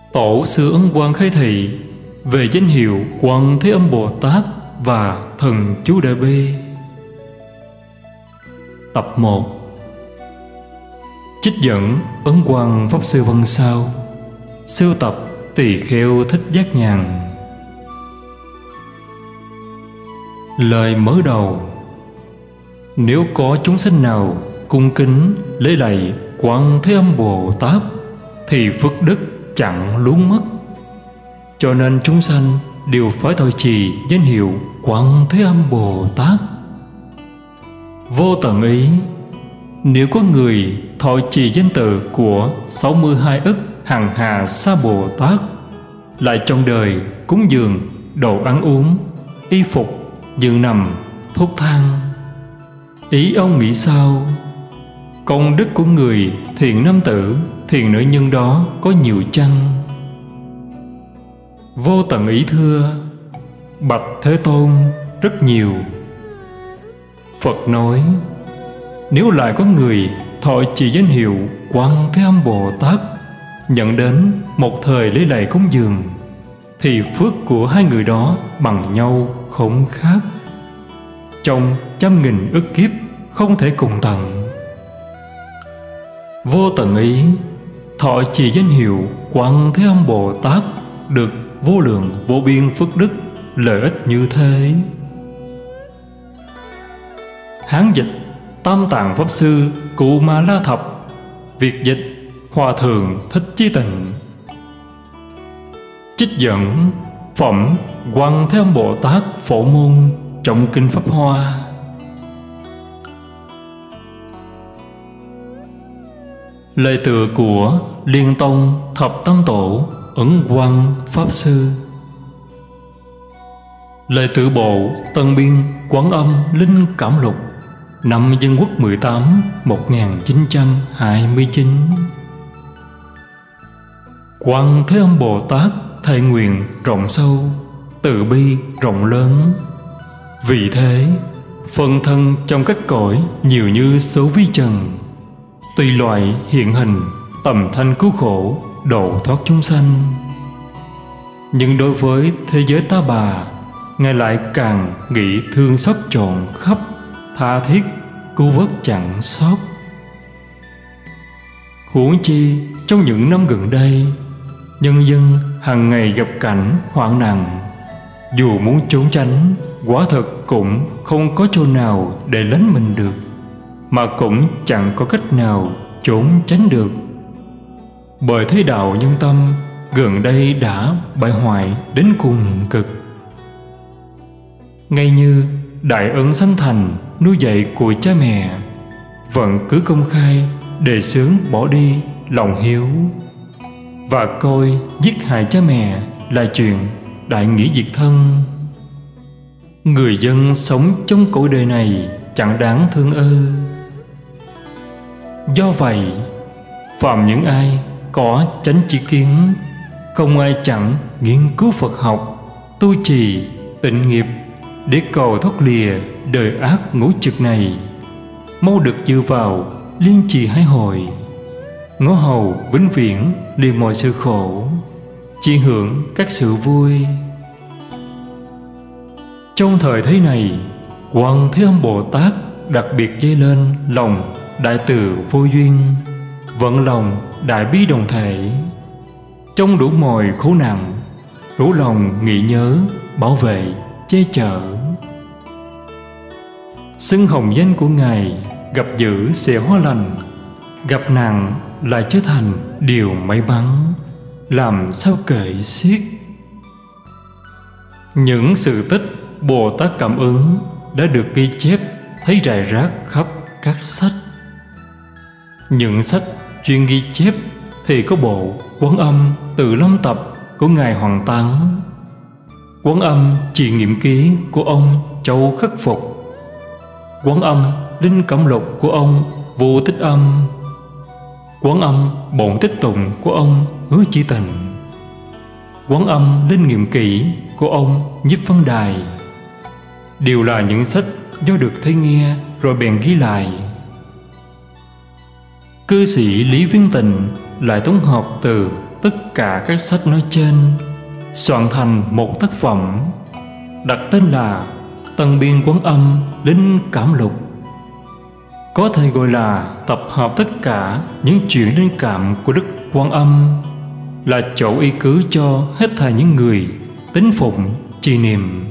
Tổ sư Ấn Quang khai thị về danh hiệu Quan Thế Âm Bồ Tát và Thần Chú Đại Bi. Tập 1. Trích dẫn Ấn Quang Pháp Sư Văn Sao, sưu tập Tỳ Kheo Thích Giác Nhàn. Lời mở đầu: nếu có chúng sanh nào cung kính lễ lạy Quan Thế Âm Bồ Tát thì phước đức chẳng luống mất. Cho nên chúng sanh đều phải thọ trì danh hiệu Quan Thế Âm Bồ Tát. Vô tận ý, nếu có người thọ trì danh tự của 62 ức hằng hà sa Bồ Tát, lại trong đời cúng dường đồ ăn uống, y phục, giường nằm, thuốc thang, ý ông nghĩ sao? Công đức của người thiện nam tử, thiện nữ nhân đó có nhiều chăng? Vô tận ý thưa: bạch Thế Tôn, rất nhiều. Phật nói: nếu lại có người thọ trì danh hiệu Quan Thế Âm Bồ Tát, nhận đến một thời lễ lạy cúng dường, thì phước của hai người đó bằng nhau không khác, trong 100.000 ức kiếp không thể cùng tận. Vô tận ý, thọ trì danh hiệu Quan Thế Âm Bồ Tát được vô lượng vô biên phước đức, lợi ích như thế. Hán dịch Tam Tạng Pháp Sư Cụ Ma La Thập, Việt dịch Hòa Thượng Thích Chí Tịnh. Trích dẫn phẩm Quan Thế Âm Bồ Tát Phổ Môn trong Kinh Pháp Hoa. Lời tựa của Liên Tông Thập Tam Tổ Ấn Quang Pháp Sư. Lời tự bộ Tân Biên Quán Âm Linh Cảm Lục, năm Dân Quốc 18 1929. Quan Thế Âm Bồ Tát thệ nguyện rộng sâu, từ bi rộng lớn. Vì thế phân thân trong các cõi nhiều như số vi trần, tùy loại hiện hình tầm thanh cứu khổ, độ thoát chúng sanh. Nhưng đối với thế giới ta bà, Ngài lại càng nghĩ thương xót trọn khắp, tha thiết cứu vớt chẳng sót. Huống chi trong những năm gần đây, nhân dân hàng ngày gặp cảnh hoạn nạn, dù muốn trốn tránh, quả thật cũng không có chỗ nào để lánh mình được, mà cũng chẳng có cách nào trốn tránh được. Bởi thế đạo nhân tâm gần đây đã bại hoại đến cùng cực. Ngay như đại ân sanh thành nuôi dạy của cha mẹ, vẫn cứ công khai đề xướng bỏ đi lòng hiếu, và coi giết hại cha mẹ là chuyện đại nghĩa diệt thân. Người dân sống trong cõi đời này chẳng đáng thương ơ. Do vậy, phàm những ai có chánh tri kiến, không ai chẳng nghiên cứu Phật học, tu trì tịnh nghiệp để cầu thoát lìa đời ác ngũ trực này, mau được dự vào liên trì hai hội, ngõ hầu vĩnh viễn lìa mọi sự khổ, chỉ hưởng các sự vui. Trong thời thế này, Quan Thế Âm Bồ Tát đặc biệt dấy lên lòng đại từ vô duyên, vận lòng đại bi đồng thể, trong đủ mọi khổ nạn, đủ lòng nghĩ nhớ, bảo vệ, che chở. Xưng hồng danh của Ngài gặp dữ sẽ hóa lành, gặp nạn lại trở thành điều may mắn, làm sao kể xiết. Những sự tích Bồ Tát cảm ứng đã được ghi chép thấy rải rác khắp các sách. Những sách chuyên ghi chép thì có bộ Quán Âm Từ Lâm Tập của Ngài Hoàng Tán, Quán Âm Trì Nghiệm Ký của ông Châu Khắc Phục, Quán Âm Linh Cảm Lục của ông Vô Tích Âm, Quán Âm Bổn Tích Tụng của ông Hứa Chí Tịnh, Quán Âm Linh Nghiệm Kỹ của ông Nhiếp Văn Đài. Đều là những sách do được thấy nghe rồi bèn ghi lại. Cư sĩ Lý Viên Tịnh lại tổng hợp từ tất cả các sách nói trên, soạn thành một tác phẩm, đặt tên là Tân Biên Quán Âm Linh Cảm Lục. Có thể gọi là tập hợp tất cả những chuyện linh cảm của Đức Quan Âm, là chỗ y cứ cho hết thảy những người tín phụng trì niệm.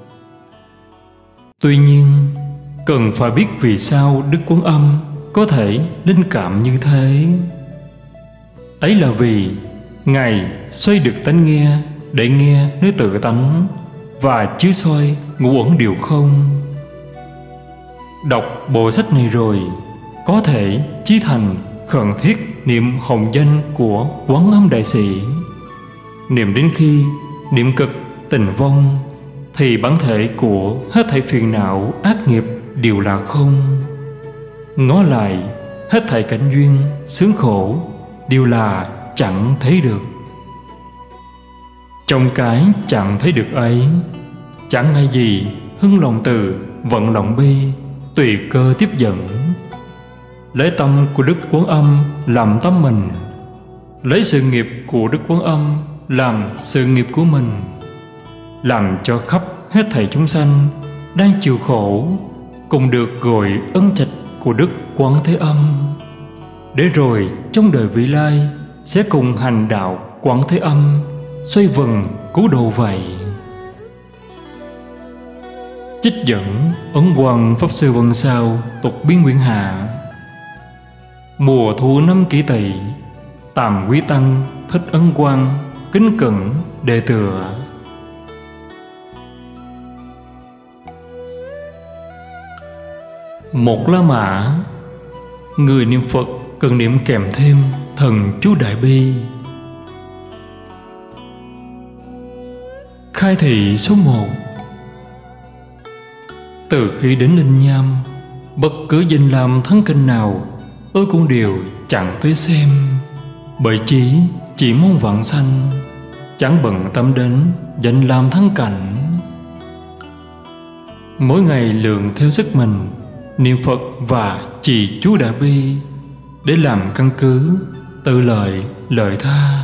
Tuy nhiên, cần phải biết vì sao Đức Quan Âm có thể linh cảm như thế. Ấy là vì Ngài xoay được tánh nghe để nghe nơi tự tánh, và chiếu soi ngũ uẩn điều không. Đọc bộ sách này rồi, có thể chí thành khẩn thiết niệm hồng danh của Quán Âm Đại Sĩ. Niệm đến khi niệm cực tình vong, thì bản thể của hết thảy phiền não ác nghiệp đều là không. Ngó lại hết thảy cảnh duyên sướng khổ đều là chẳng thấy được. Trong cái chẳng thấy được ấy, chẳng hay gì hưng lòng từ vận lòng bi, tùy cơ tiếp dẫn. Lấy tâm của Đức Quán Âm làm tâm mình, lấy sự nghiệp của Đức Quán Âm làm sự nghiệp của mình, làm cho khắp hết thảy chúng sanh đang chịu khổ cùng được gọi ân trạch của Đức Quán Thế Âm, để rồi trong đời vị lai sẽ cùng hành đạo Quán Thế Âm, xoay vần cứu độ vậy. Trích dẫn Ấn Quang Pháp Sư Vân Sao tục biên Nguyên Hạ. Mùa thu năm Kỷ Tỵ, Tàm Quý Tăng Thích Ấn Quang kính cẩn đề tựa. Một La Mã. Người niệm Phật cần niệm kèm thêm thần chú Đại Bi. Khai thị số 1. Từ khi đến Linh Nham, bất cứ danh lam thắng cảnh nào tôi cũng đều chẳng tới xem, bởi chí chỉ mong vãng sanh, chẳng bận tâm đến danh lam thắng cảnh. Mỗi ngày lượng theo sức mình niệm Phật và trì chú Đại Bi, để làm căn cứ tự lợi lợi tha.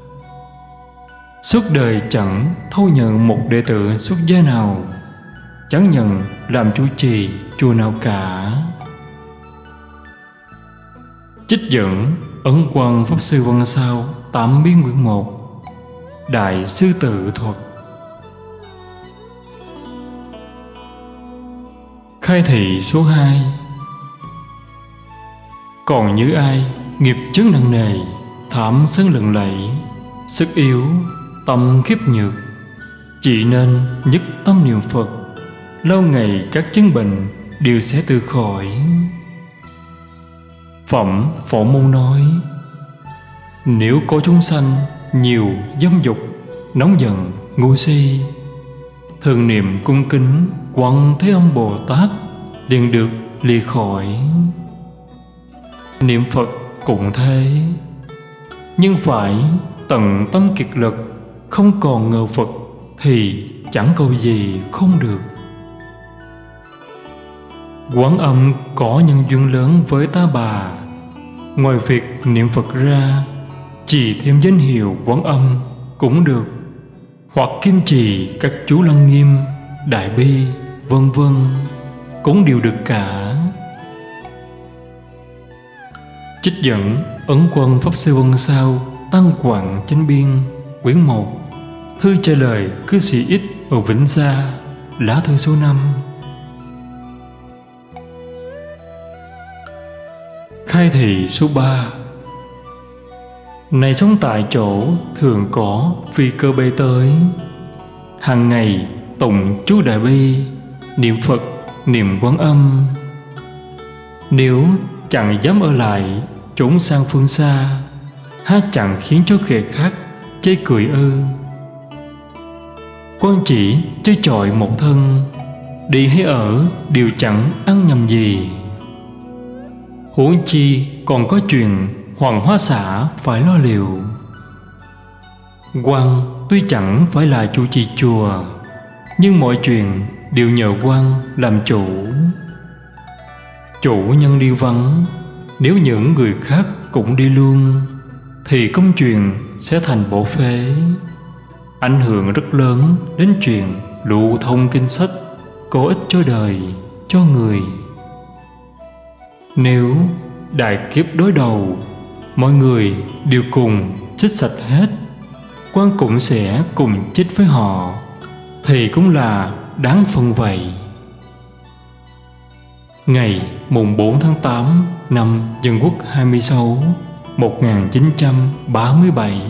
Suốt đời chẳng thâu nhận một đệ tử xuất gia nào, chẳng nhận làm chủ trì chùa nào cả. Trích dẫn Ấn Quang Pháp Sư Vân Sao Tám Biên Quyển 1. Đại Sư Tự Thuật. Khai thị số 2. Còn như ai nghiệp chướng nặng nề, thảm sân lừng lẫy, sức yếu, tâm khiếp nhược, chỉ nên nhất tâm niệm Phật, lâu ngày các chứng bệnh đều sẽ tự khỏi. Phẩm Phổ Môn nói: nếu có chúng sanh nhiều dâm dục, nóng giận, ngu si, thường niệm cung kính Quán Thế Âm Bồ Tát liền được lìa khỏi. Niệm Phật cũng thế, nhưng phải tận tâm kiệt lực, không còn ngờ Phật thì chẳng cầu gì không được. Quán Âm có nhân duyên lớn với ta bà, ngoài việc niệm Phật ra, chỉ thêm danh hiệu Quán Âm cũng được, hoặc kim trì các chú Lăng Nghiêm, Đại Bi, vân vân, cũng đều được cả. Trích dẫn Ấn Quang Pháp Sư Vân Sao Tăng Quảng Chánh Biên Quyển 1, thư trả lời cư sĩ X ở Vĩnh Gia, lá thư số 5. Khai thị số 3. Này sống tại chỗ thường có phi cơ bay tới, hàng ngày tụng chú Đại Bi, niệm Phật, niệm Quán Âm. Nếu chẳng dám ở lại, trốn sang phương xa, há chẳng khiến cho kẻ khác chê cười ư? Quan chỉ chơi chọi một thân, đi hay ở đều chẳng ăn nhầm gì. Huống chi còn có chuyện Hoàng Hoa Xã phải lo liệu. Quan tuy chẳng phải là chủ trì chùa, nhưng mọi chuyện đều nhờ quan làm chủ. Chủ nhân đi vắng, nếu những người khác cũng đi luôn, thì công chuyện sẽ thành bộ phế, ảnh hưởng rất lớn đến chuyện lưu thông kinh sách có ích cho đời, cho người. Nếu đại kiếp đối đầu, mọi người đều cùng chết sạch hết, quan cũng sẽ cùng chết với họ, thì cũng là đáng phân vậy. Ngày mùng 4 tháng 8 năm Dân Quốc 26 1937.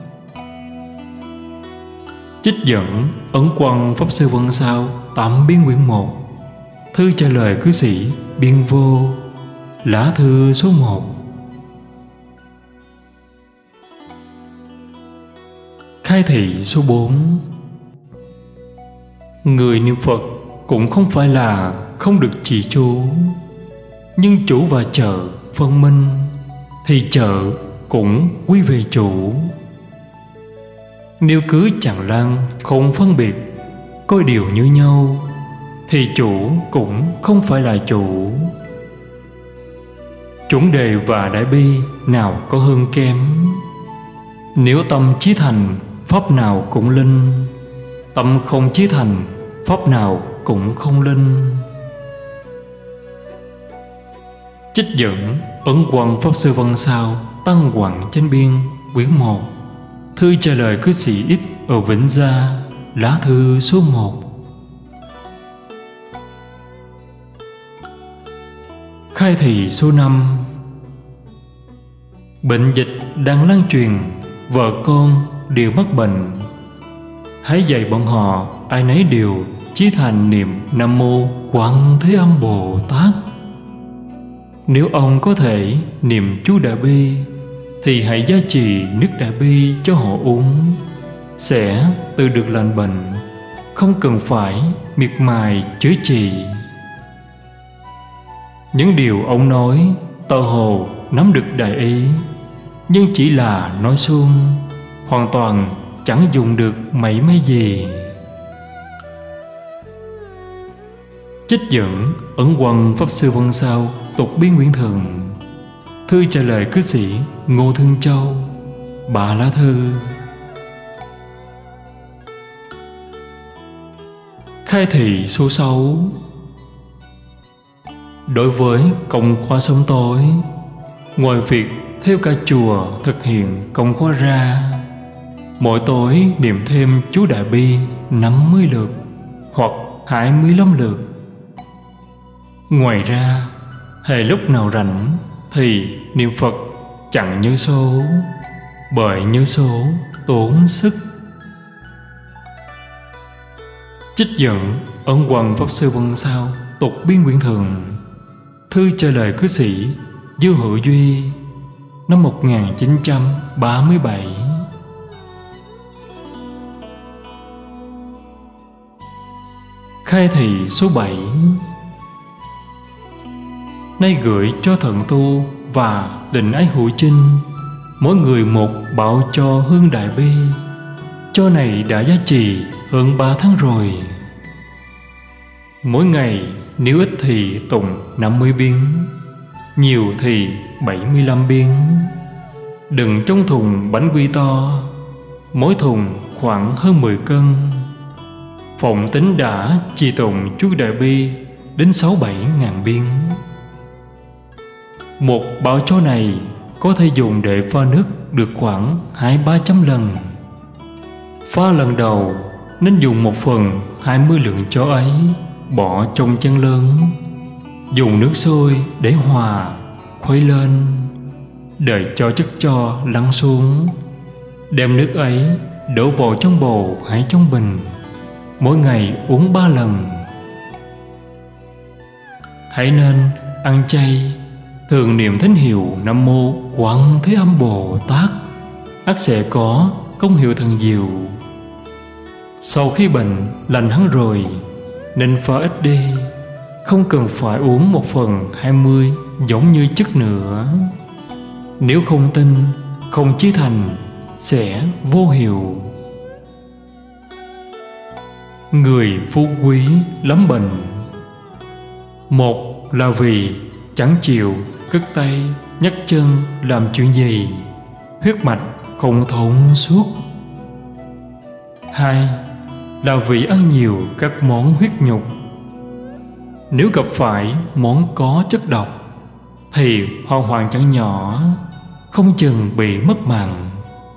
Trích dẫn Ấn Quang Pháp Sư Văn Sao Tạm Biên quyển 1, thư trả lời cư sĩ Biên Vô, lá thư số 1. Khai thị số 4. Người niệm Phật cũng không phải là không được trì chú, nhưng chủ và chợ phân minh thì chợ cũng quy về chủ. Nếu cứ chẳng lăng không phân biệt, coi điều như nhau, thì chủ cũng không phải là chủ. Chuẩn đề và đại bi nào có hơn kém? Nếu tâm chí thành, pháp nào cũng linh; tâm không chí thành, pháp nào cũng không linh. Trích dẫn Ấn Quang Pháp Sư Văn Sao Tăng Quảng Chánh Biên quyển 1, thư trả lời cư sĩ X ở Vĩnh Gia, lá thư số 1. Khai thị số 5. Bệnh dịch đang lan truyền, vợ con đều mắc bệnh. Hãy dạy bọn họ ai nấy đều chí thành niệm Nam Mô Quảng Thế Âm Bồ Tát. Nếu ông có thể niệm chú Đại Bi, thì hãy gia trì nước Đại Bi cho họ uống, sẽ tự được lành bệnh, không cần phải miệt mài chữa trị. Những điều ông nói tờ hồ nắm được đại ý, nhưng chỉ là nói suông, hoàn toàn chẳng dùng được mảy may gì. Trích dẫn Ấn Quang Pháp Sư Văn Sao Tục Biên quyển Thường, thư trả lời cư sĩ Ngô Thương Châu, 3 lá thư. Khai thị số 6. Đối với công khóa sớm tối, ngoài việc theo cả chùa thực hiện công khóa ra, mỗi tối niệm thêm chú Đại Bi 50 lượt hoặc 25 lượt. Ngoài ra, hễ lúc nào rảnh thì niệm Phật chẳng nhớ số, bởi nhớ số tốn sức. Trích dẫn Ấn Quang Pháp Sư Văn Sao Tục Biên quyển Thường, thư trả lời cư sĩ Dư Hữu Duy, năm 1937. Khai thị số 7. Nay gửi cho Thận Tu và Lệnh Ái Hữu Chinh, mỗi người một bảo cho hương Đại Bi. Cho này đã giá trị hơn 3 tháng rồi. Mỗi ngày nếu ít thì tụng 50 biến, nhiều thì 75 biến. Đừng trong thùng bánh quy to, mỗi thùng khoảng hơn 10 cân. Phòng tính đã trì tụng chú Đại Bi đến 6-7 ngàn biến. Một bảo cho này có thể dùng để pha nước được khoảng 200-300 lần. Pha lần đầu nên dùng 1/20 lượng cho ấy bỏ trong chén lớn, dùng nước sôi để hòa, khuấy lên, đợi cho chất cho lắng xuống, đem nước ấy đổ vào trong bầu hay trong bình, mỗi ngày uống 3 lần. Hãy nên ăn chay, thường niệm thánh hiệu Nam Mô Quảng Thế Âm Bồ Tát, ắt sẽ có công hiệu thần diệu. Sau khi bệnh lành hẳn rồi, nên pha ít đi, không cần phải uống 1/20 giống như trước nữa. Nếu không tin, không chí thành, sẽ vô hiệu. Người phú quý lắm bệnh. Một là vì chẳng chịu cất tay nhấc chân làm chuyện gì. huyết mạch không thông suốt. 2 là vì ăn nhiều các món huyết nhục. Nếu gặp phải món có chất độc thì hậu hoạn chẳng nhỏ, không chừng bị mất mạng.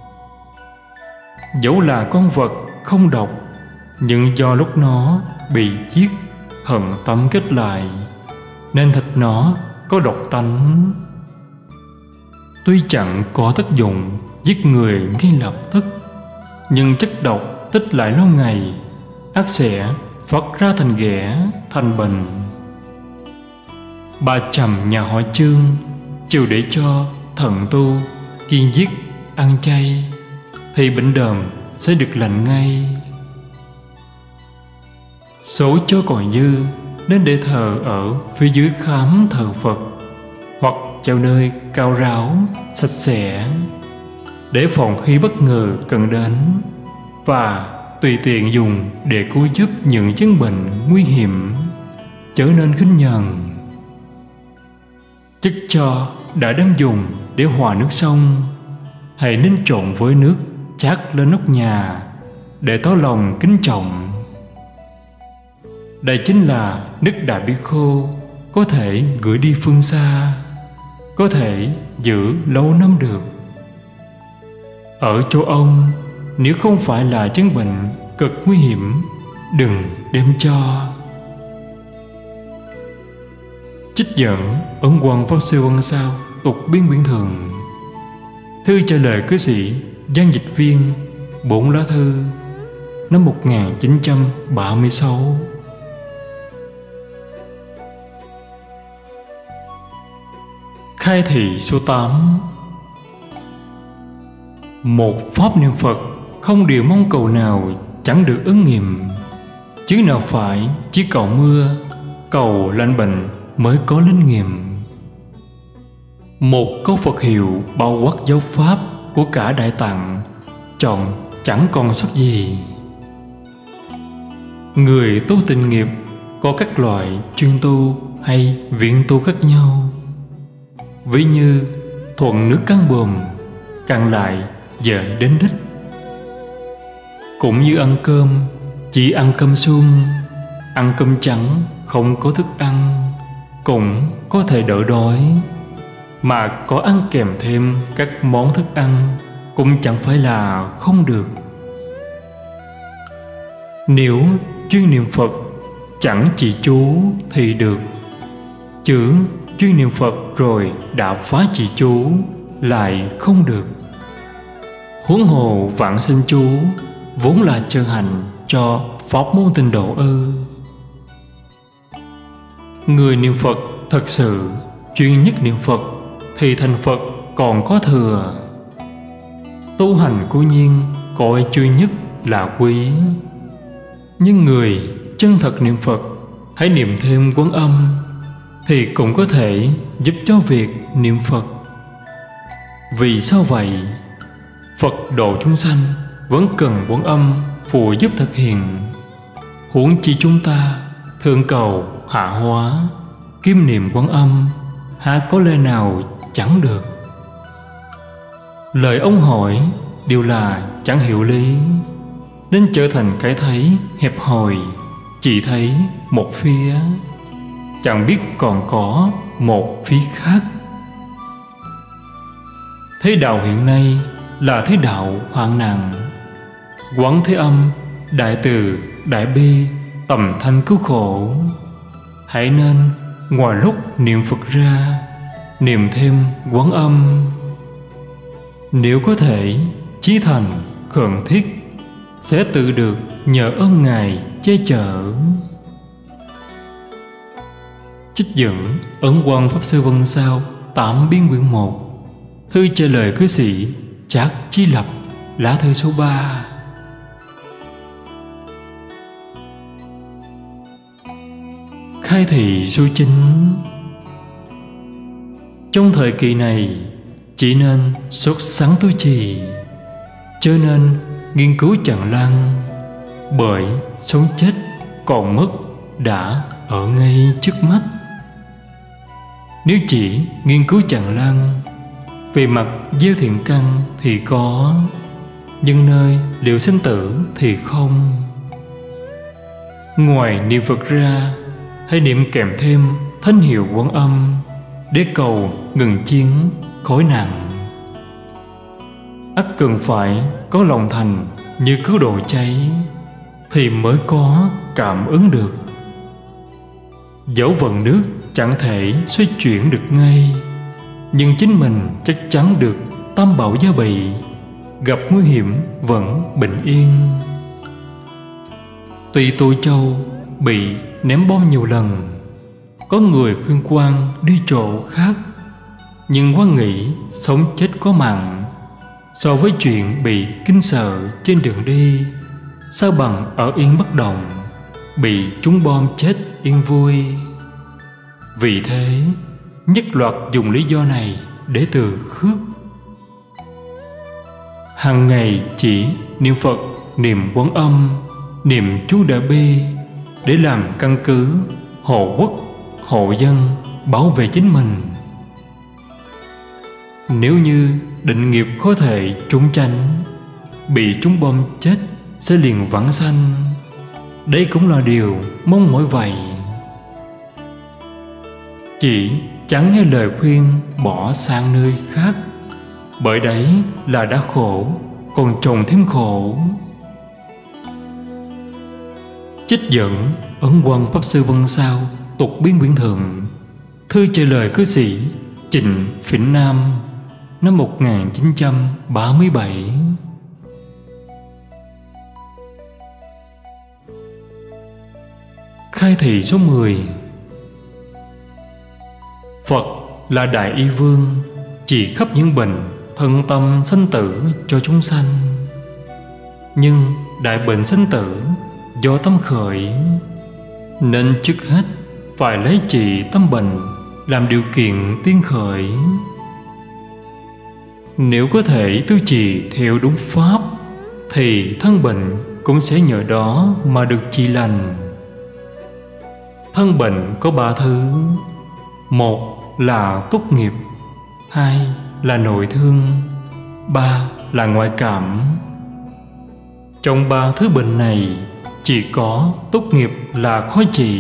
Dẫu là con vật không độc, nhưng do lúc nó bị giết hận tâm kết lại, nên thịt nó có độc tánh. Tuy chẳng có tác dụng giết người ngay lập tức, nhưng chất độc tích lại lâu ngày ắt sẽ phát ra thành ghẻ, thành bệnh. Bà Trầm nhà họ Trương chiều để cho thần tu kiêng giết ăn chay thì bệnh đờm sẽ được lành ngay. Số cho còn dư nên để thờ ở phía dưới khám thờ Phật, hoặc treo nơi cao ráo sạch sẽ, để phòng khi bất ngờ cần đến, và tùy tiện dùng để cứu giúp những chứng bệnh nguy hiểm, trở nên khinh nhờn. Chất cho đã đem dùng để hòa nước sông, hãy nên trộn với nước chát lên nóc nhà để tỏ lòng kính trọng. Đây chính là nước đã bị khô, có thể gửi đi phương xa, có thể giữ lâu năm được. Ở chỗ ông, nếu không phải là chứng bệnh cực nguy hiểm, đừng đem cho. Trích dẫn Ấn Quang Pháp Sư Văn Sao tục biên quyển thường. Thư trả lời cư sĩ Giang Dịch Viên, 4 lá thư, năm 1936. Khai thị số 8. Một pháp niệm Phật không điều mong cầu nào chẳng được ứng nghiệm, chứ nào phải chỉ cầu mưa, cầu lành bệnh mới có linh nghiệm. Một câu Phật hiệu bao quát giáo pháp của cả Đại Tạng, chọn chẳng còn sót gì. Người tu tịnh nghiệp có các loại chuyên tu hay viện tu khác nhau. Ví như thuận nước căng buồm, cạn lại giờ đến đích. Cũng như ăn cơm, chỉ ăn cơm sum, ăn cơm trắng không có thức ăn cũng có thể đỡ đói, mà có ăn kèm thêm các món thức ăn cũng chẳng phải là không được. Nếu chuyên niệm Phật chẳng chỉ chú thì được, chứ chuyên niệm Phật rồi đã phá chỉ chú lại không được. Huống hồ vãng sanh chú vốn là chân hành cho pháp môn tịnh độ ư. Người niệm Phật thật sự chuyên nhất niệm Phật thì thành Phật còn có thừa. Tu hành cố nhiên coi chuyên nhất là quý, nhưng người chân thật niệm Phật hãy niệm thêm Quán Âm thì cũng có thể giúp cho việc niệm Phật. Vì sao vậy? Phật độ chúng sanh vẫn cần Quán Âm phụ giúp thực hiện. Huống chi chúng ta thượng cầu hạ hóa, kim niệm Quán Âm, há có lẽ nào chẳng được. Lời ông hỏi đều là chẳng hiểu lý, nên trở thành cái thấy hẹp hòi, chỉ thấy một phía, chẳng biết còn có một phía khác. Thế đạo hiện nay là thế đạo hoạn nạn. Quán Thế Âm đại từ đại bi tầm thanh cứu khổ. Hãy nên ngoài lúc niệm Phật ra, niệm thêm Quán Âm. Nếu có thể chí thành khẩn thiết, sẽ tự được nhờ ơn Ngài che chở. Trích dẫn Ấn Quang Pháp Sư Văn Sao 8 biên quyển 1. Thư trả lời cư sĩ Trác Chí Lập, lá thư số 3. Khai thị số 9. Trong thời kỳ này chỉ nên sốt sắng tu trì, chớ nên nghiên cứu tràn lan, bởi sống chết còn mất đã ở ngay trước mắt. Nếu chỉ nghiên cứu tràn lan, Về mặt gieo thiện căn thì có, nhưng nơi liệu sinh tử thì không. Ngoài niệm Phật ra, hãy niệm kèm thêm thánh hiệu Quan Âm để cầu ngừng chiến khối nặng. Ắt cần phải có lòng thành như cứu độ cháy thì mới có cảm ứng được. Dẫu vận nước chẳng thể xoay chuyển được ngay, nhưng chính mình chắc chắn được tam bảo gia bị, gặp nguy hiểm vẫn bình yên. Tuy Tô Châu bị ném bom nhiều lần, có người khuyên quan đi chỗ khác, nhưng Quan nghĩ sống chết có mặn, so với chuyện bị kinh sợ trên đường đi, sao bằng ở yên bất động, bị trúng bom chết yên vui. Vì thế nhất loạt dùng lý do này để từ khước. Hàng ngày chỉ niệm Phật, niệm Quan Âm, niệm chú Đại Bi để làm căn cứ hộ quốc, hộ dân, bảo vệ chính mình. Nếu như định nghiệp có thể trốn tránh, bị trúng bom chết sẽ liền vãng sanh. Đây cũng là điều mong mỏi vậy. Chỉ chẳng nghe lời khuyên bỏ sang nơi khác, bởi đấy là đã khổ, còn chồng thêm khổ. Trích dẫn Ấn Quang Pháp Sư Văn Sao Tục Biên Quyển Thượng, thư trả lời cư sĩ Trịnh Phỉnh Nam năm 1937. Khai thị số 10. Phật là Đại Y Vương, trị khắp những bệnh thân tâm sanh tử cho chúng sanh. Nhưng đại bệnh sanh tử do tâm khởi, nên trước hết phải lấy trị tâm bệnh làm điều kiện tiên khởi. Nếu có thể tu trì theo đúng pháp, thì thân bệnh cũng sẽ nhờ đó mà được trị lành. Thân bệnh có 3 thứ: một là tốt nghiệp, 2 là nội thương, 3 là ngoại cảm. Trong 3 thứ bệnh này, chỉ có tốt nghiệp là khó trị.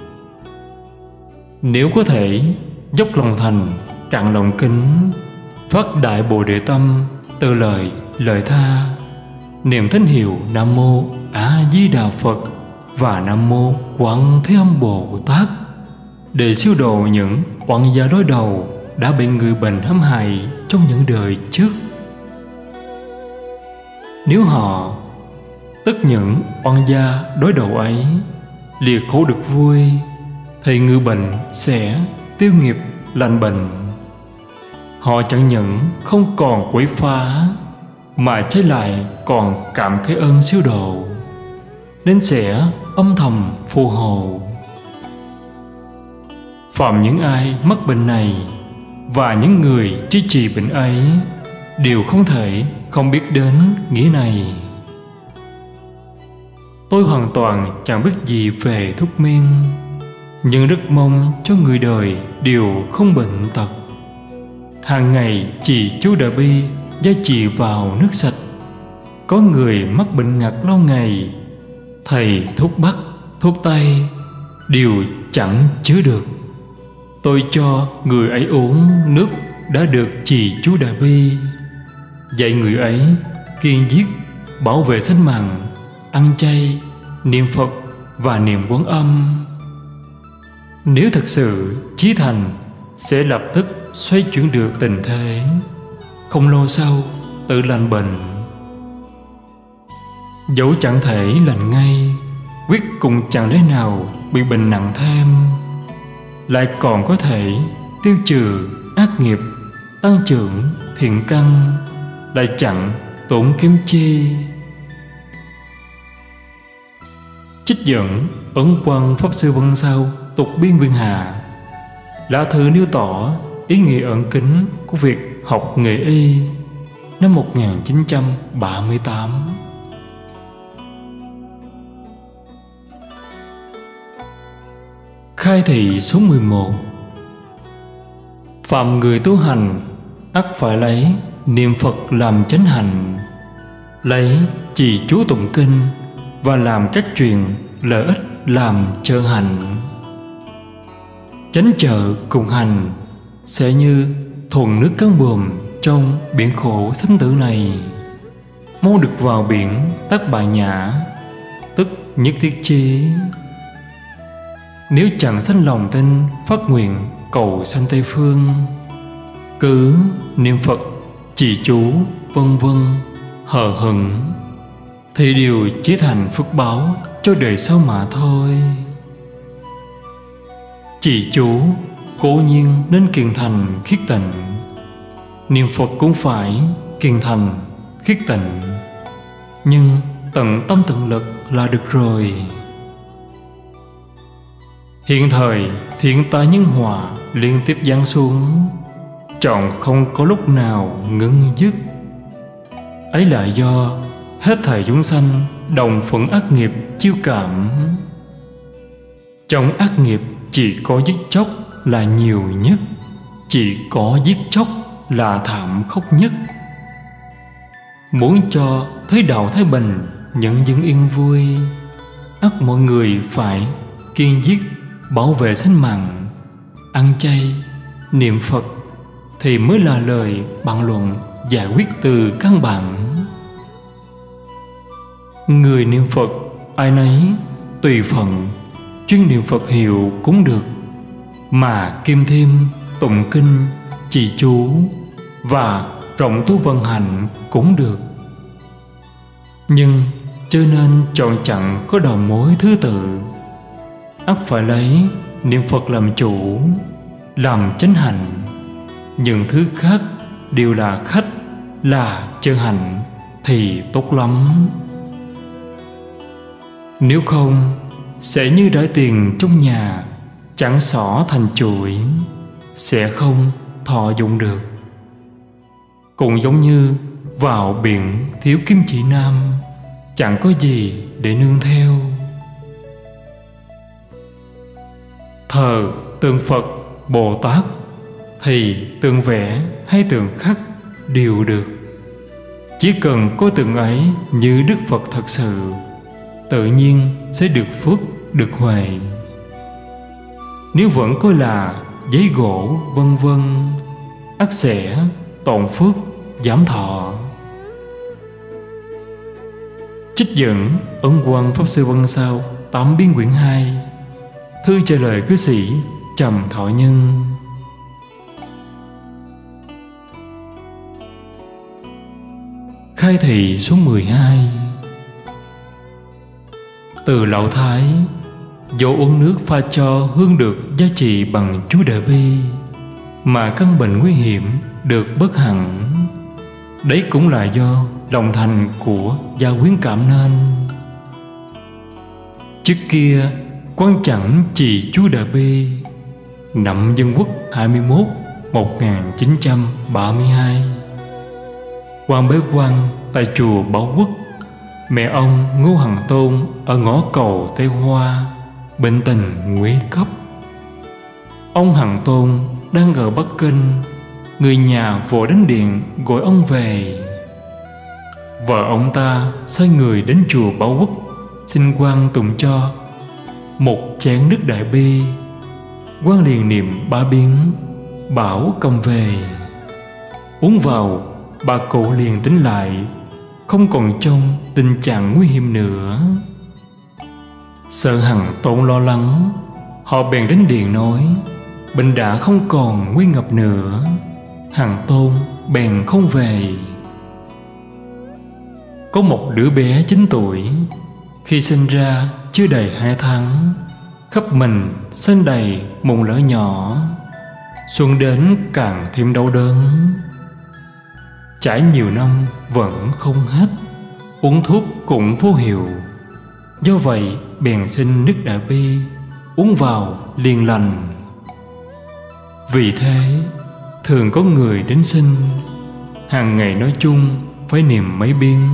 Nếu có thể dốc lòng thành, cạn lòng kính, phát đại bồ đề tâm, từ lời tha, niệm thánh hiệu Nam Mô A Di Đà Phật và Nam Mô Quán Thế Âm Bồ Tát để siêu độ những oan gia đối đầu đã bị người bệnh hãm hại trong những đời trước. Nếu họ tất những oan gia đối đầu ấy liệt khổ được vui, thì người bệnh sẽ tiêu nghiệp lành bệnh. Họ chẳng những không còn quấy phá, mà trái lại còn cảm cái ơn siêu độ, nên sẽ âm thầm phù hộ. Phạm những ai mắc bệnh này và những người duy trì bệnh ấy đều không thể không biết đến nghĩa này. Tôi hoàn toàn chẳng biết gì về thuốc men, nhưng rất mong cho người đời đều không bệnh tật. Hàng ngày trì chú Đại Bi gia trì vào nước sạch. Có người mắc bệnh ngặt lâu ngày, thầy thuốc Bắc, thuốc Tây đều chẳng chữa được. Tôi cho người ấy uống nước đã được trì chú Đại Bi, dạy người ấy kiên giết, bảo vệ sinh mạng, ăn chay, niệm Phật và niệm Quán Âm. Nếu thật sự chí thành, sẽ lập tức xoay chuyển được tình thế, không lâu sau tự lành bệnh. Dẫu chẳng thể lành ngay, quyết cùng chẳng lẽ nào bị bệnh nặng thêm, lại còn có thể tiêu trừ ác nghiệp, tăng trưởng thiện căn, lại chẳng tốn kém chi. Trích dẫn Ấn Quang Pháp Sư Văn Sao Tục Biên Quyển Hạ, lá thư nêu tỏ ý nghĩa ẩn kính của việc học nghề y năm 1938. Khai thị số 11. Phạm người tu hành ắt phải lấy niệm Phật làm chánh hành, lấy trì chú tụng kinh và làm các chuyện lợi ích làm chơn hành. Chánh trợ cùng hành sẽ như thuần nước cán buồm trong biển khổ sinh tử này, mau được vào biển tắc bại nhã, tức nhất thiết chí. Nếu chẳng sanh lòng tin phát nguyện cầu sanh Tây Phương, cứ niệm Phật trì chú vân vân hờ hững, thì đều chỉ thành phước báo cho đời sau mà thôi. Trì chú cố nhiên nên kiền thành khiết tịnh, niệm Phật cũng phải kiền thành khiết tịnh, nhưng tận tâm tận lực là được rồi. Hiện thời thiên tai nhân họa liên tiếp giáng xuống, chọn không có lúc nào ngưng dứt. Ấy là do hết thảy chúng sanh đồng phận ác nghiệp chiêu cảm. Trong ác nghiệp chỉ có giết chóc là nhiều nhất, chỉ có giết chóc là thảm khốc nhất. Muốn cho thế đạo thái bình, nhân dân yên vui, ắt mọi người phải kiên giết bảo vệ sinh mạng, ăn chay, niệm Phật thì mới là lời bàn luận giải quyết từ căn bản. Người niệm Phật ai nấy tùy phận, chuyên niệm Phật hiệu cũng được, mà kiêm thêm tụng kinh, trì chú và rộng tu vận hạnh cũng được. Nhưng chớ nên chọn chẳng có đầu mối thứ tự, ắt phải lấy niệm Phật làm chủ, làm chánh hành. Những thứ khác đều là khách, là chân hành thì tốt lắm. Nếu không sẽ như rải tiền trong nhà, chẳng xỏ thành chuỗi, sẽ không thọ dụng được. Cũng giống như vào biển thiếu kim chỉ nam, chẳng có gì để nương theo. Thờ tượng Phật, Bồ Tát thì tượng vẽ hay tượng khắc đều được. Chỉ cần có tượng ấy như Đức Phật thật sự, tự nhiên sẽ được phước, được huệ. Nếu vẫn coi là giấy gỗ vân vân, ắt sẽ tổn phước, giảm thọ. Trích dẫn Ấn Quang Pháp Sư Văn Sao 8 biến quyển 2, thư trả lời cư sĩ Trầm Thọ Nhân. Khai thị số 12. Từ Lão Thái, do uống nước pha cho hương được giá trị bằng chú Đại Bi, mà căn bệnh nguy hiểm được bất hẳn. Đấy cũng là do lòng thành của gia quyến cảm nên. Trước kia quan chẳng trì chú Đại Bi, năm Dân Quốc 21 1932. Quan bế quan tại chùa Bảo Quốc, mẹ ông Ngô Hằng Tôn ở ngõ cầu Tây Hoa bệnh tình nguy cấp. Ông Hằng Tôn đang ở Bắc Kinh, người nhà vội đến điện gọi ông về. Vợ ông ta sai người đến chùa Bảo Quốc xin quan tụng cho một chén nước Đại Bi. Quan liền niệm 3 biến, bảo cầm về. Uống vào, bà cụ liền tỉnh lại, không còn trong tình trạng nguy hiểm nữa. Sợ Hằng Tôn lo lắng, họ bèn đến điện nói bệnh đã không còn nguy ngập nữa. Hằng Tôn bèn không về. Có một đứa bé 9 tuổi, khi sinh ra chưa đầy 2 tháng, khắp mình xanh đầy mụn lở nhỏ. Xuân đến càng thêm đau đớn, trải nhiều năm vẫn không hết, uống thuốc cũng vô hiệu. Do vậy bèn xin nước Đại Bi, uống vào liền lành. Vì thế thường có người đến sinh, hàng ngày nói chung phải niệm mấy biến.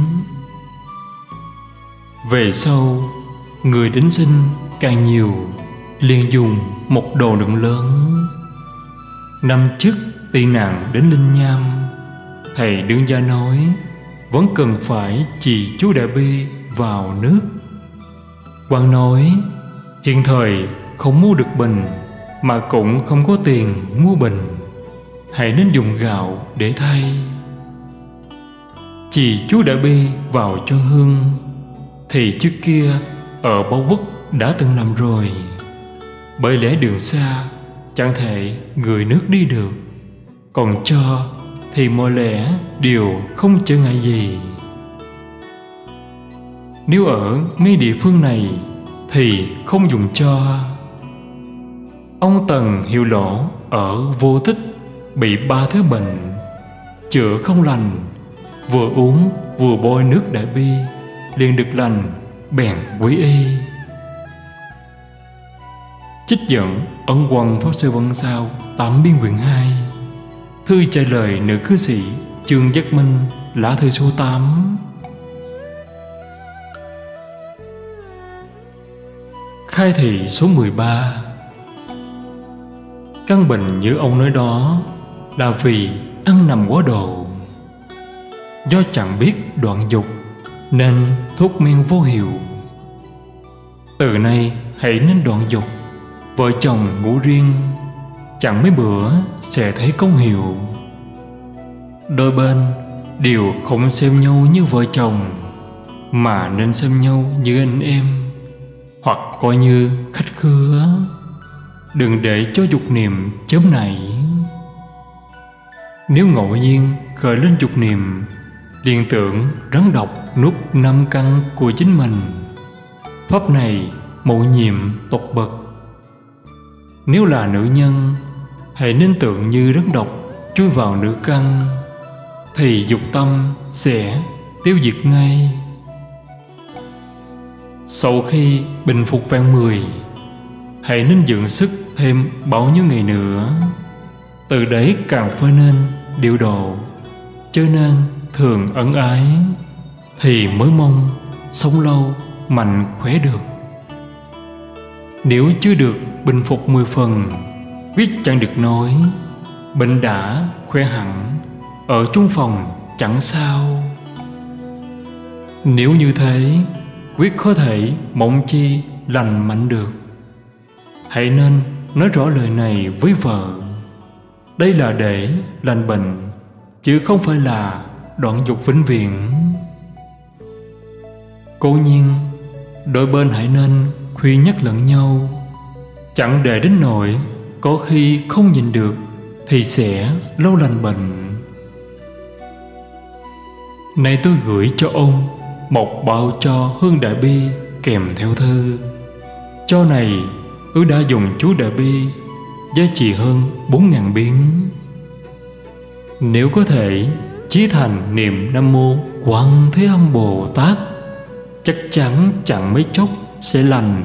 Về sau người đến sinh càng nhiều, liền dùng một đồ đựng lớn. Năm trước tị nạn đến Linh Nham, thầy đương gia nói vẫn cần phải trì chú Đại Bi vào nước. Quan nói hiện thời không mua được bình, mà cũng không có tiền mua bình, hãy nên dùng gạo để thay. Trì chú Đại Bi vào cho hương thì trước kia ở Bảo Quốc đã từng làm rồi. Bởi lẽ đường xa chẳng thể gửi nước đi được, còn cho thì mọi lẽ đều không trở ngại gì. Nếu ở ngay địa phương này thì không dùng cho. Ông Tần Hiệu Lỗ ở Vô Tích bị 3 thứ bệnh, chữa không lành, vừa uống vừa bôi nước Đại Bi liền được lành, bèn quy y. Trích dẫn Ấn Quần Pháp Sư Văn Sao Tám Biên quyển 2, thư trả lời nữ cư sĩ Trương Giác Minh, lá thư số 8. Khai thị số 13. Căn bệnh như ông nói đó là vì ăn nằm quá độ. Do chẳng biết đoạn dục nên thuốc men vô hiệu. Từ nay hãy nên đoạn dục, vợ chồng ngủ riêng, chẳng mấy bữa sẽ thấy công hiệu. Đôi bên đều không xem nhau như vợ chồng, mà nên xem nhau như anh em, hoặc coi như khách khứa. Đừng để cho dục niệm chớm nảy. Nếu ngẫu nhiên khởi lên dục niệm, liền tưởng rắn độc nuốt 5 căn của chính mình. Pháp này mầu nhiệm tột bậc. Nếu là nữ nhân, hãy nên tưởng như rắn độc chui vào nữ căn, thì dục tâm sẽ tiêu diệt ngay. Sau khi bình phục vạn 10, hãy nên dưỡng sức thêm bao nhiêu ngày nữa. Từ đấy càng phải nên điều độ, cho nên thường ân ái, thì mới mong sống lâu mạnh khỏe được. Nếu chưa được bình phục 10 phần, quyết chẳng được nói bệnh đã khỏe hẳn, ở chung phòng chẳng sao. Nếu như thế, quyết có thể mong chi lành mạnh được. Hãy nên nói rõ lời này với vợ. Đây là để lành bệnh, chứ không phải là đoạn dục vĩnh viễn. Cố nhiên, đôi bên hãy nên khuyên nhắc lẫn nhau, chẳng để đến nỗi có khi không nhìn được thì sẽ lâu lành bệnh. Nay tôi gửi cho ông một bao cho hương Đại Bi kèm theo thư. Cho này tôi đã dùng chú Đại Bi, giá trị hơn 4.000 biến. Nếu có thể chí thành niệm Nam Mô Quan Thế Âm Bồ Tát, chắc chắn chẳng mấy chốc sẽ lành.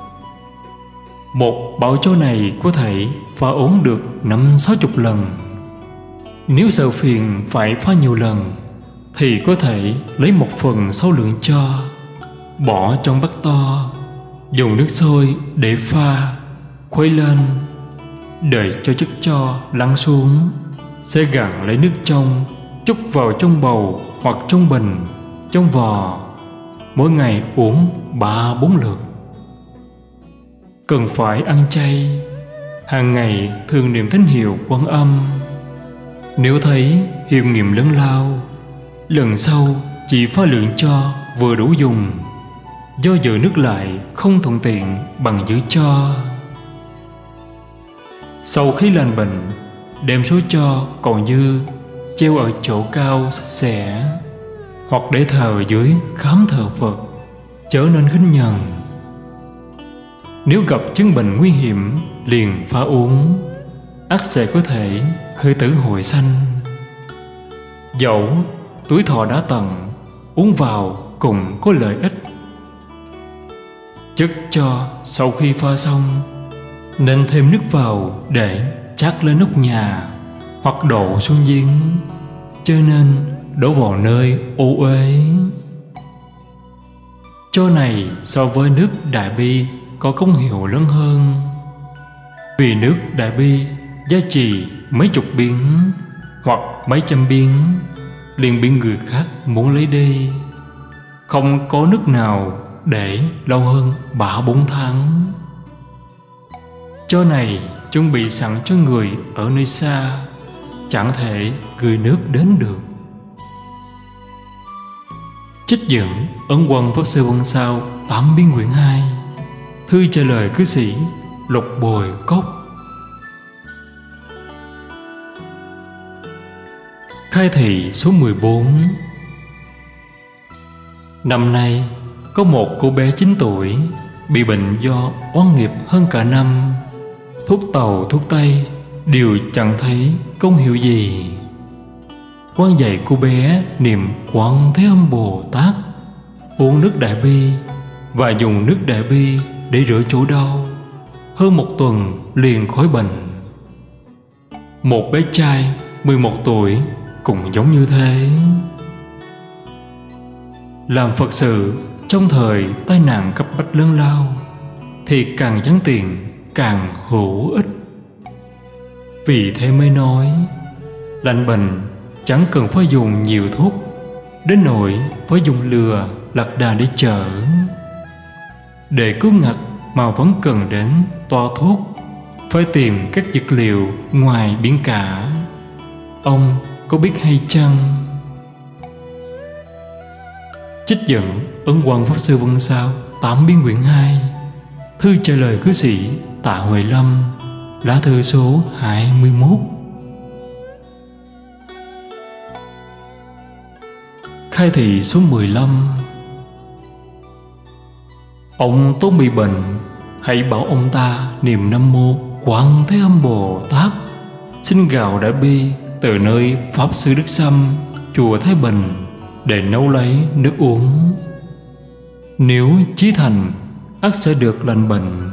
Một bảo cho này có thể pha uống được 50-60 lần. Nếu sợ phiền phải pha nhiều lần, thì có thể lấy 1/10 số lượng cho, bỏ trong bát to, dùng nước sôi để pha, khuấy lên, đợi cho chất cho lắng xuống, sẽ gặn lấy nước trong, trút vào trong bầu hoặc trong bình, trong vò, mỗi ngày uống 3-4 lượt. Cần phải ăn chay, hàng ngày thường niệm thánh hiệu Quan Âm. Nếu thấy hiệu nghiệm lớn lao, lần sau chỉ pha lượng cho vừa đủ dùng. Do dự nước lại không thuận tiện bằng giữ cho. Sau khi lành bệnh, đem số cho còn dư treo ở chỗ cao sạch sẽ, hoặc để thờ dưới khám thờ Phật, chớ nên khinh nhờn. Nếu gặp chứng bệnh nguy hiểm liền pha uống, ắt sẽ có thể khởi tử hồi sanh. Dẫu tuổi thọ đã tận, uống vào cũng có lợi ích. Chất cho sau khi pha xong, nên thêm nước vào để chát lên nóc nhà hoặc đổ xuống giếng, cho nên đổ vào nơi ô uế. Cho này so với nước Đại Bi có công hiệu lớn hơn. Vì nước Đại Bi giá trị mấy chục biến hoặc mấy trăm biến, liền bị người khác muốn lấy đi. Không có nước nào để lâu hơn 3-4 tháng. Cho này chuẩn bị sẵn cho người ở nơi xa, chẳng thể gửi nước đến được. Trích dẫn Ấn Quang Pháp Sư Văn Sao Tám Biên quyển 2. Thư trả lời cư sĩ Lục Bồi Cốc. Khai thị số 14. Năm nay có một cô bé 9 tuổi bị bệnh do oán nghiệp hơn cả năm. Thuốc tàu thuốc tây đều chẳng thấy công hiệu gì. Quan dạy cô bé niệm Quán Thế Âm Bồ Tát, uống nước Đại Bi và dùng nước Đại Bi để rửa chỗ đau. Hơn 1 tuần liền khỏi bệnh. Một bé trai 11 tuổi cũng giống như thế. Làm Phật sự trong thời tai nạn cấp bách lớn lao thì càng gián tiền càng hữu ích. Vì thế mới nói, lành bệnh chẳng cần phải dùng nhiều thuốc, đến nỗi phải dùng lừa lạc đà để chở. Để cứu ngặt mà vẫn cần đến toa thuốc, phải tìm các dược liệu ngoài biển cả. Ông có biết hay chăng? Trích dẫn Ấn Quang Pháp Sư Văn Sao Tám Biên quyển 2. Thư trả lời cư sĩ Tạ Huệ Lâm, lá thư số 21. Khai thị số 15. Ông tốt bị bệnh, hãy bảo ông ta niệm Nam Mô Quán Thế Âm Bồ Tát, xin gạo Đại Bi từ nơi Pháp Sư Đức Sâm, chùa Thái Bình để nấu lấy nước uống. Nếu chí thành, ắt sẽ được lành bệnh.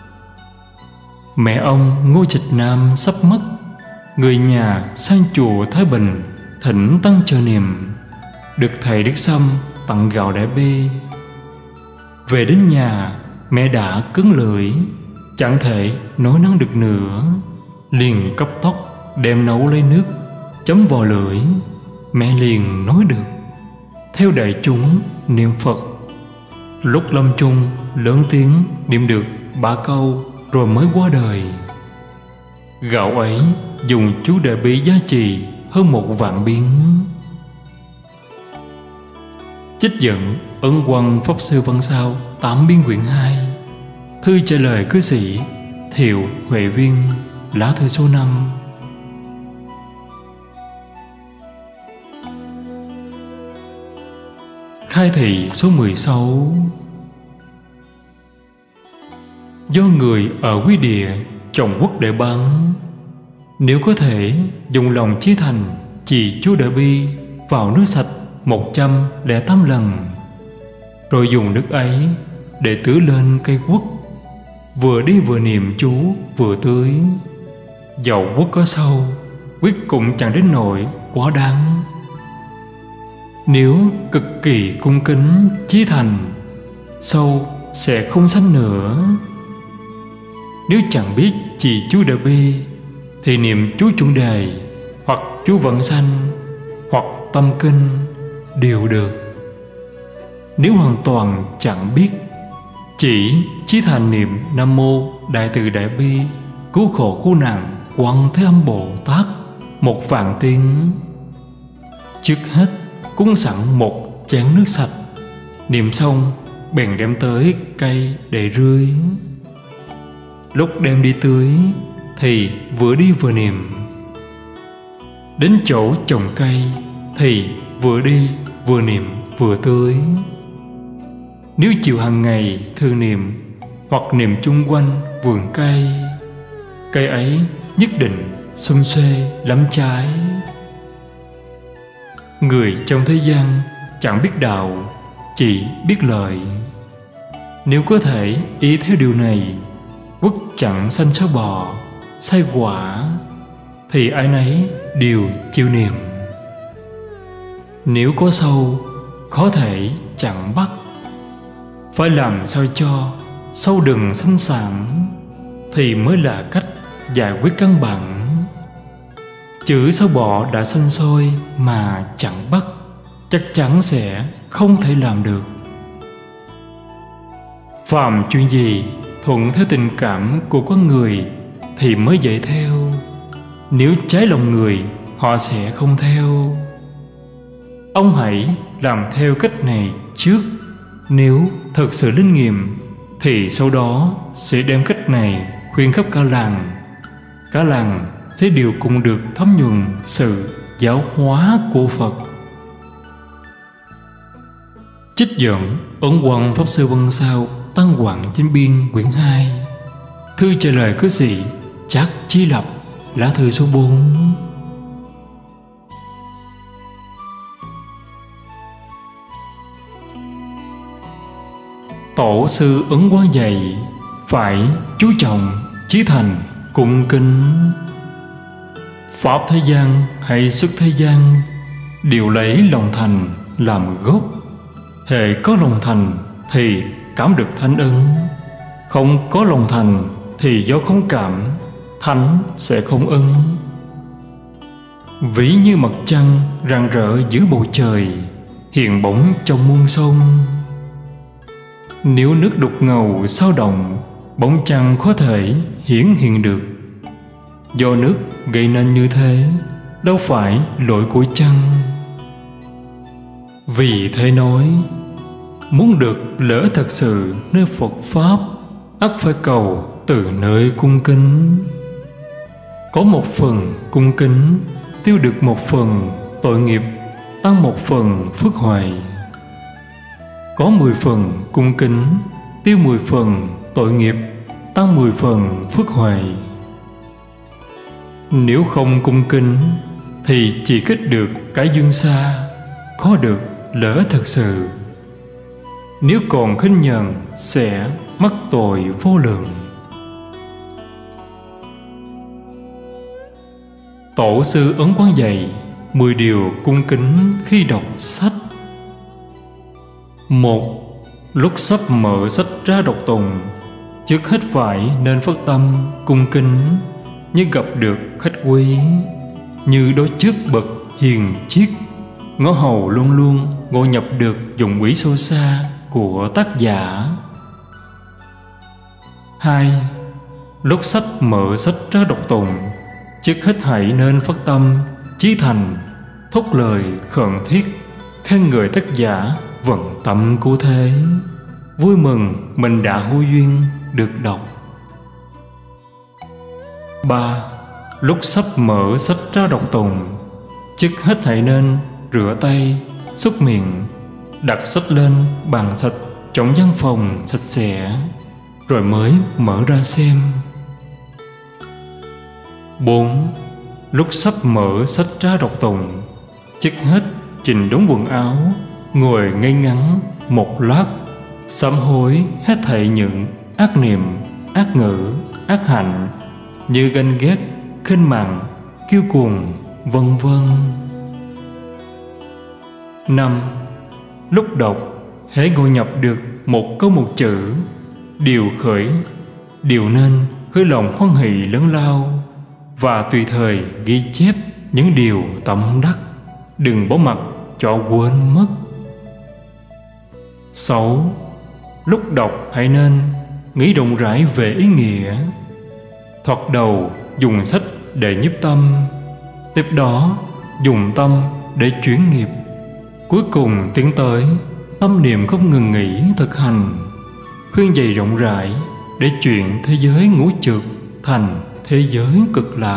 Mẹ ông Ngô Trịch Nam sắp mất, người nhà sang chùa Thái Bình thỉnh tăng trợ niệm, được thầy Đức Sâm tặng gạo Đại Bi. Về đến nhà, mẹ đã cứng lưỡi, chẳng thể nói năng được nữa, liền cấp tốc đem nấu lấy nước chấm vào lưỡi. Mẹ liền nói được, theo đại chúng niệm Phật. Lúc lâm chung lớn tiếng niệm được 3 câu rồi mới qua đời. Gạo ấy dùng chú Đại Bi giá trị hơn 1 vạn biến. Trích dẫn Ấn Quang Pháp Sư Văn Sao Tám Biên quyển 2. Thư trả lời cư sĩ Thiệu Huệ Viên, lá thư số 5. Khai thị số 16. Do người ở quý địa chồng quốc để ban, nếu có thể dùng lòng chí thành trì chú Đại Bi vào nước sạch 108 lần, rồi dùng nước ấy để tưới lên cây quất, vừa đi vừa niệm chú vừa tưới. Dầu quất có sâu, quyết cũng chẳng đến nỗi quá đáng. Nếu cực kỳ cung kính chí thành, sâu sẽ không sanh nữa. Nếu chẳng biết trì chú Đại Bi thì niệm chú chuẩn đề hoặc chú vận sanh hoặc tâm kinh đều được. Nếu hoàn toàn chẳng biết, chỉ chí thành niệm Nam Mô Đại Từ Đại Bi cứu khổ cứu nạn Quán Thế Âm Bồ Tát 1 vạn tiếng. Trước hết cúng sẵn 1 chén nước sạch, niệm xong bèn đem tới cây để rưới. Lúc đem đi tưới thì vừa đi vừa niệm. Đến chỗ trồng cây thì vừa đi vừa niệm vừa tưới. Nếu chiều hàng ngày thường niệm hoặc niệm chung quanh vườn cây, cây ấy nhất định xum xuê lắm trái. Người trong thế gian chẳng biết đạo, chỉ biết lợi. Nếu có thể ý theo điều này, quốc chẳng sanh sáo bò, sai quả, thì ai nấy đều chịu niệm. Nếu có sâu, khó thể chẳng bắt. Phải làm sao cho sâu đừng sanh sản, thì mới là cách giải quyết căn bản. Chữ sâu bọ đã xanh xôi mà chẳng bắt, chắc chắn sẽ không thể làm được. Phàm chuyện gì thuận theo tình cảm của con người thì mới dễ theo. Nếu trái lòng người, họ sẽ không theo. Ông hãy làm theo cách này trước. Nếu thật sự linh nghiệm thì sau đó sẽ đem cách này khuyên khắp cả làng. Cả làng sẽ đều cùng được thấm nhuần sự giáo hóa của Phật. Trích dẫn Ấn Quang Pháp Sư Văn Sao Tăng Quảng Chánh Biên quyển 2. Thư trả lời cư sĩ Trác Chí Lập, lá thư số 4. Tổ sư Ấn Quang dạy phải chú trọng chí thành cung kính. Pháp thế gian hay xuất thế gian đều lấy lòng thành làm gốc. Hễ có lòng thành thì cảm được thánh ấn, không có lòng thành thì do không cảm, thánh sẽ không ấn. Ví như mặt trăng rạng rỡ giữa bầu trời, hiện bóng trong muôn sông. Nếu nước đục ngầu sao động, bóng trăng khó thể hiển hiện được. Do nước gây nên như thế, đâu phải lỗi của trăng. Vì thế nói, muốn được lỡ thật sự nơi Phật Pháp, ắt phải cầu từ nơi cung kính. Có một phần cung kính, tiêu được một phần tội nghiệp, tăng một phần phước huệ. Có 10 phần cung kính, tiêu 10 phần tội nghiệp, tăng 10 phần phước huệ. Nếu không cung kính thì chỉ kết được cái duyên xa, khó được lỡ thật sự. Nếu còn khinh nhờn sẽ mắc tội vô lượng. Tổ sư Ấn Quang dạy 10 điều cung kính khi đọc sách. 1. Lúc sắp mở sách ra đọc tùng, trước hết phải nên phát tâm cung kính như gặp được khách quý, như đối trước bậc hiền triết. Ngõ hầu luôn luôn ngộ nhập được dụng ý sâu xa của tác giả. 2. Lúc sách mở sách ra đọc tùng, trước hết hãy nên phát tâm chí thành, thốt lời khẩn thiết khen ngợi tác giả vận tâm cụ thế, vui mừng mình đã hữu duyên được đọc. 3. Lúc sắp mở sách ra đọc tùng, trước hết hãy nên rửa tay, xúc miệng, đặt sách lên bàn sạch trong văn phòng sạch sẽ, rồi mới mở ra xem. 4. Lúc sắp mở sách ra đọc tùng, trước hết chỉnh đốn quần áo, ngồi ngay ngắn một lát, sám hối hết thảy những ác niệm, ác ngữ, ác hạnh như ganh ghét, khinh mạn, kiêu cuồng, vân vân. 5. Lúc đọc, hễ ngộ nhập được một câu một chữ, điều nên khởi lòng hoan hỷ lớn lao, và tùy thời ghi chép những điều tâm đắc, đừng bỏ mặc cho quên mất. 6. Lúc đọc hãy nên nghĩ rộng rãi về ý nghĩa. Thoạt đầu dùng sách để nhiếp tâm, tiếp đó dùng tâm để chuyển nghiệp, cuối cùng tiến tới tâm niệm không ngừng nghỉ thực hành, khuyên dạy rộng rãi để chuyển thế giới ngũ trược thành thế giới cực lạc.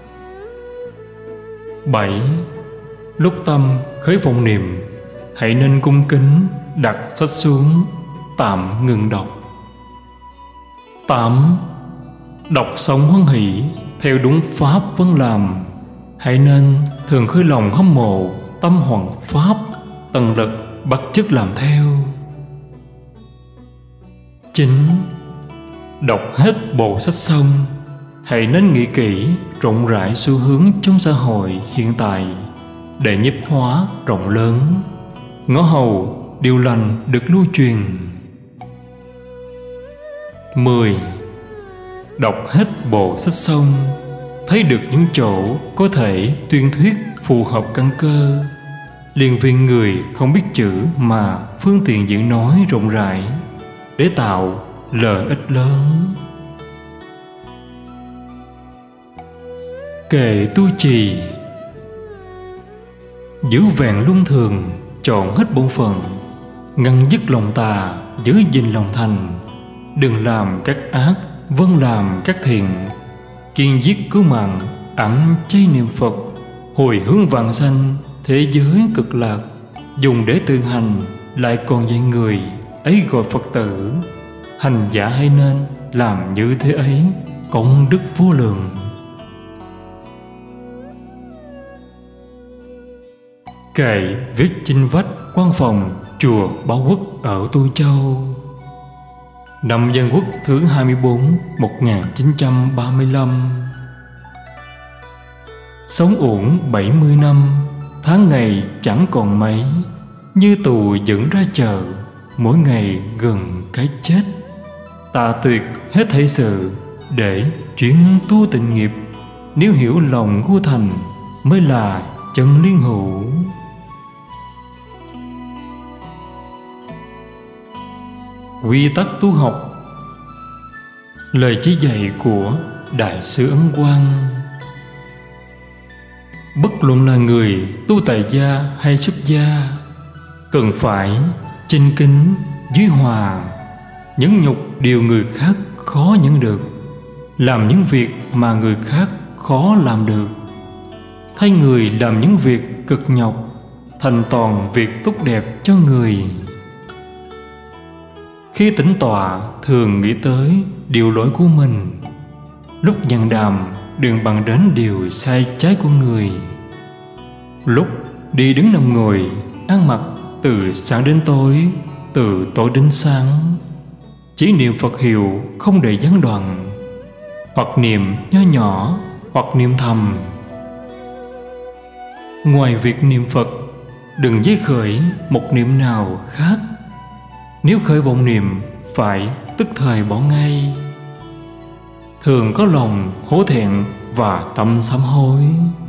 7. Lúc tâm khởi vọng niệm, hãy nên cung kính đặt sách xuống, tạm ngừng đọc. 8. Đọc xong hoan hỷ theo đúng pháp vẫn làm, hãy nên thường khởi lòng hâm mộ tâm hoằng pháp, tận lực bắt chước làm theo. 9. Đọc hết bộ sách xong, hãy nên nghĩ kỹ rộng rãi xu hướng trong xã hội hiện tại để nhiếp hóa rộng lớn, ngõ hầu điều lành được lưu truyền. 10. Đọc hết bộ sách xong, thấy được những chỗ có thể tuyên thuyết phù hợp căn cơ, liền vì người không biết chữ mà phương tiện diễn nói rộng rãi để tạo lợi ích lớn. Kệ tu trì. Giữ vẹn luân thường, chọn hết bổn phận, ngăn dứt lòng tà, giữ gìn lòng thành. Đừng làm các ác, vâng làm các thiện. Kiên giết cứu mạng, ẵm chay niệm Phật. Hồi hướng vạn sanh, thế giới cực lạc. Dùng để tự hành, lại còn dạy người, ấy gọi Phật tử. Hành giả hay nên làm như thế ấy, công đức vô lượng. Kệ viết trên vách quan phòng chùa Báo Quốc ở Tu Châu. Năm Dân Quốc thứ 24 1935. Sống uổng 70 năm, tháng ngày chẳng còn mấy, như tù dẫn ra chợ, mỗi ngày gần cái chết. Tạ tuyệt hết thảy sự, để chuyển tu tịnh nghiệp. Nếu hiểu lòng ngu thành, mới là chân liên hữu. Quy tắc tu học. Lời chỉ dạy của Đại sư Ấn Quang. Bất luận là người tu tại gia hay xuất gia, cần phải chinh kính, dưới hòa, nhẫn nhục điều người khác khó nhẫn được, làm những việc mà người khác khó làm được, thay người làm những việc cực nhọc, thành toàn việc tốt đẹp cho người. Khi tĩnh tọa thường nghĩ tới điều lỗi của mình, lúc nhận đàm đừng bàn đến điều sai trái của người. Lúc đi đứng nằm ngồi, ăn mặc từ sáng đến tối, từ tối đến sáng, chỉ niệm Phật hiệu không để gián đoạn, hoặc niệm nho nhỏ, hoặc niệm thầm. Ngoài việc niệm Phật, đừng dấy khởi một niệm nào khác. Nếu khởi vọng niệm, phải tức thời bỏ ngay. Thường có lòng hổ thẹn và tâm sám hối.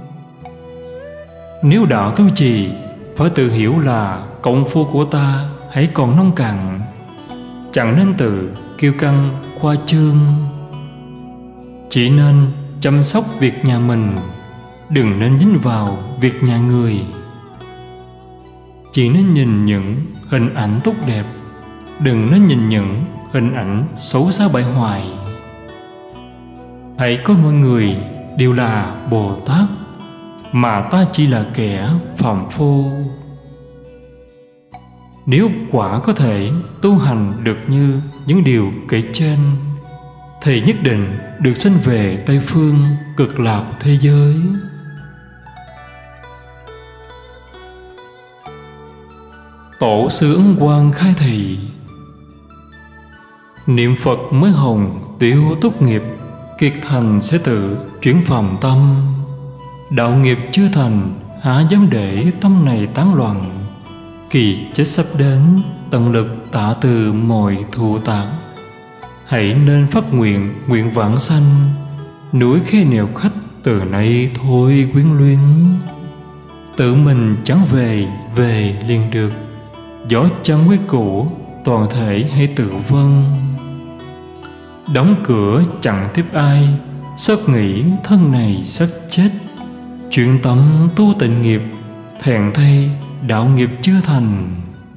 Nếu đạo tu trì, phải tự hiểu là công phu của ta hãy còn nông cạn, chẳng nên tự kiêu căng khoa trương. Chỉ nên chăm sóc việc nhà mình, đừng nên dính vào việc nhà người. Chỉ nên nhìn những hình ảnh tốt đẹp, đừng nên nhìn những hình ảnh xấu xa bại hoại. Hãy coi mọi người đều là Bồ Tát, mà ta chỉ là kẻ phàm phu. Nếu quả có thể tu hành được như những điều kể trên, thì nhất định được sanh về Tây Phương cực lạc thế giới. Tổ sư Ấn Quang khai thị: niệm Phật mới hồng tiêu tốt nghiệp, kiệt thành sẽ tự chuyển phàm tâm. Đạo nghiệp chưa thành, há dám để tâm này tán loạn. Kỳ chết sắp đến, tận lực tạ từ mọi thù tạc. Hãy nên phát nguyện, nguyện vãng sanh, núi khe nẻo khách từ nay thôi quyến luyến. Tự mình chẳng về, về liền được, gió chẳng quy cũ, toàn thể hãy tự vâng. Đóng cửa chẳng tiếp ai, sớt nghĩ thân này sắp chết. Chuyện tâm tu tịnh nghiệp, thẹn thay đạo nghiệp chưa thành.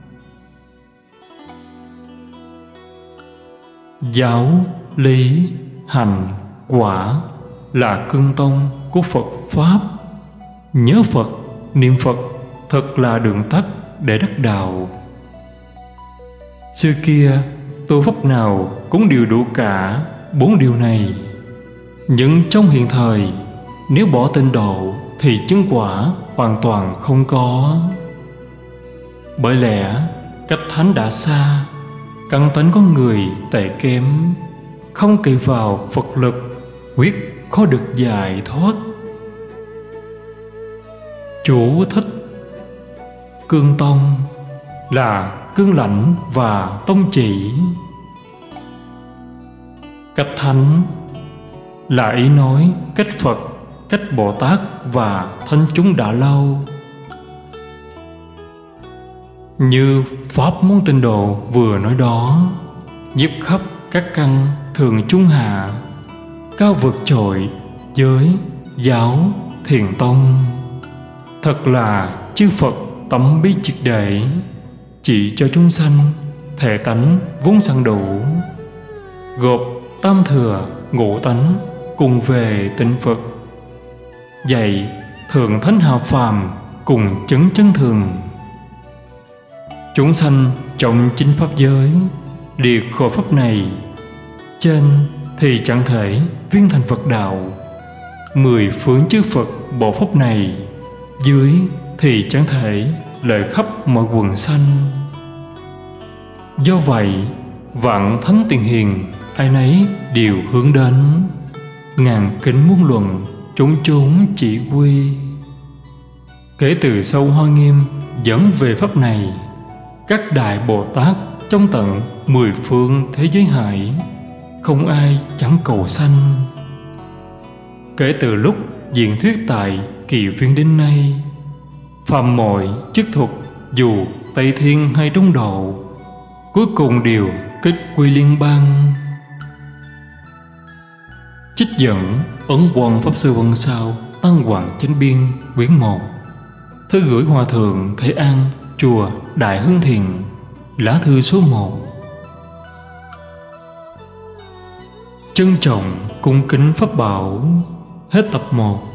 Giáo, lý, hành, quả là cương tông của Phật Pháp. Nhớ Phật, niệm Phật thật là đường tắt để đắc đạo. Xưa kia, tu pháp nào cũng đều đủ cả 4 điều này. Nhưng trong hiện thời, nếu bỏ tịnh độ thì chứng quả hoàn toàn không có. Bởi lẽ cách thánh đã xa, căn tánh con người tệ kém, không kỳ vào Phật lực, quyết khó được giải thoát. Chú thích: cương tông là cương lãnh và tông chỉ. Cách thánh là ý nói cách Phật cách Bồ Tát và thánh chúng đã lâu. Như Pháp môn Tịnh Độ vừa nói đó, nhiếp khắp các căn thường trung hạ, cao vượt trội giới, giáo, thiền tông. Thật là chư Phật tấm bí triệt để, chỉ cho chúng sanh thể tánh vốn sẵn đủ, gộp tam thừa ngũ tánh cùng về tịnh Phật, dạy thượng thánh hạ phàm cùng chấn chân thường. Chúng sanh trong chính pháp giới liệt khỏi pháp này, trên thì chẳng thể viên thành Phật đạo. 10 phương chư Phật bộ pháp này, dưới thì chẳng thể lợi khắp mọi quần sanh. Do vậy vạn thánh tiền hiền ai nấy đều hướng đến, ngàn kính muôn luận chốn chốn chỉ quy. Kể từ sau Hoa Nghiêm dẫn về pháp này, các đại Bồ Tát trong tận 10 phương thế giới hải, không ai chẳng cầu sanh. Kể từ lúc diễn thuyết tại Kỳ Viên đến nay, phàm mọi chức thuật dù Tây Thiên hay Đông Độ, cuối cùng đều kết quy liên bang. Trích dẫn Ấn Quang Pháp Sư Văn Sao Tăng Hoàng Chánh Biên quyển 1, thư gửi Hòa Thượng Thế An, chùa Đại Hưng Thiền, lá thư số 1. Trân trọng cung kính pháp bảo. Hết tập 1.